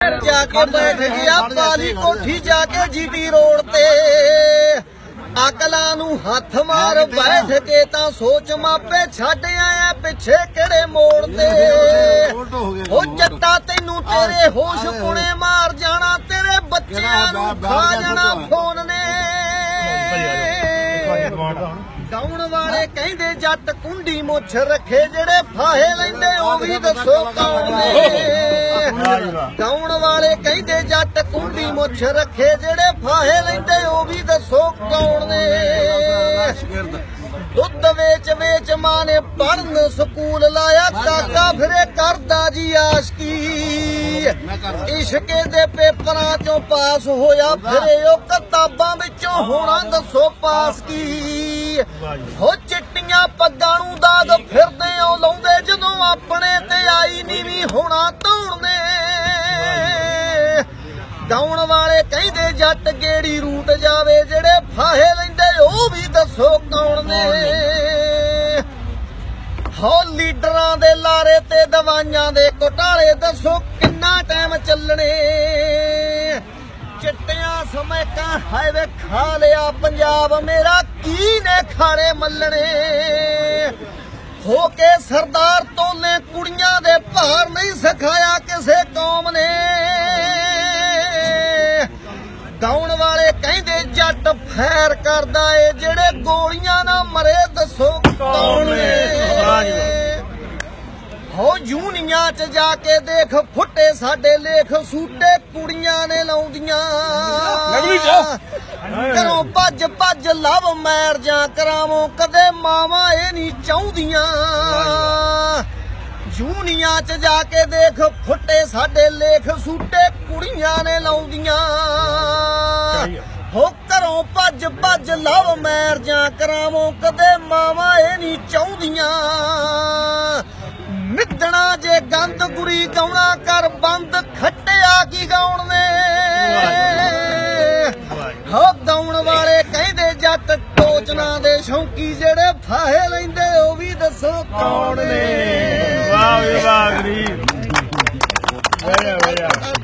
जाके बैठ गया बाली कोठी जाके जीटी रोड ते अकला नू हथ मार बैठ के ता सोच मापे छड्ड आया पिछे केड़े मोड़ ते ओ जट्टा तैनू तेरे होश पुणे मार जाना तेरे बच्चियां नू खा जाना फोन ने गाउण वाले कहंदे जट कुंडी मुछ रखे जेड़े फाहे लैंदे ओ भी दसो कौन ने गाउण वाले कहंदे जट कुंडी मुछ रखे जेड़े फाहे लैंदे ओ भी दसो कौन ने दुध वेच वेच मां ने पढ़न स्कूल लाया काका फिरे करदा जी आशकी इश्के दे पेपरां चों पास होया फिरे ओ किताबां विचों होना दसो पास की हो चिट्टियां पग्गां नूं दाग फिरदे ओ लाउंदे जदों अपने ते आई नीवी होना धौणने गाउण वाले कहंदे जट गेड़ी रूट जावे जेड़े फाहे लैंदे ओ भी दसो कौन ने हो लीडरां दे लारे ते दवाइयां दे घोटाले दसो किन्ना टाइम चलने चिट्टियां समैकां हाईवे खा लिया पंजाब मेरा की ने खाने मल्लने हो के सरदार तोले कुड़ियां दे भार नहीं सिखाया किसे कौम ने गाउण वाले कहंदे जट फैर करदा ए जेड़े गोलियां ना मरे दसो कौन ने हो यूनियां च जाके देख फुटे साडे लेख सूटे कुड़ियां ने लाउंदियां घरों भज भज लव मैरजां करावों कदे मावां ए नहीं चाहुंदियां यूनियां च जाके देख फुटे साडे लेख सूटे कुड़ियां ने लाउंदियां हो घरों भज भज लव मैरजां करावों कदे मावां ए नहीं चाहुंदियां मिदना जे गंद गुरी गाउणा कर बंद खट्टिया की गाउण ने हो गाउण वाले कहंदे जट टोचना दे शौकी जेड़े फाहे लैंदे ओ भी दसो कौन ने वाह वाह गरीब